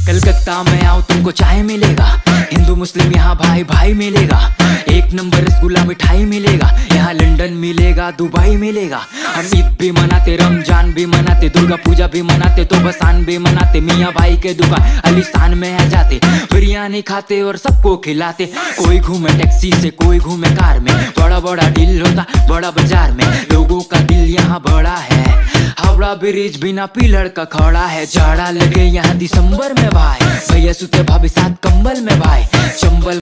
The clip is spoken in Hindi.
कलकत्ता में आओ तुमको चाय मिलेगा, हिंदू मुस्लिम यहाँ भाई भाई मिलेगा। एक नंबर रसगुल्ला मिठाई मिलेगा, यहाँ लंदन मिलेगा दुबई मिलेगा। हम ईद भी मनाते, रमजान भी मनाते, दुर्गा पूजा भी मनाते, तो बसान भी मनाते। मियाँ भाई के दुकान अलीशान में है जाते, बिरयानी खाते और सबको खिलाते। कोई घूमे टैक्सी से, कोई घूमे कार में, बड़ा बड़ा डील होता बड़ा बाजार में। लोगों का दिल यहाँ बड़ा है, हावड़ा ब्रिज बिना पिलर का खड़ा है। जाड़ा लगे यहाँ दिसंबर में भाई, भैया सुते भाभी साथ कंबल में भाई। चंबल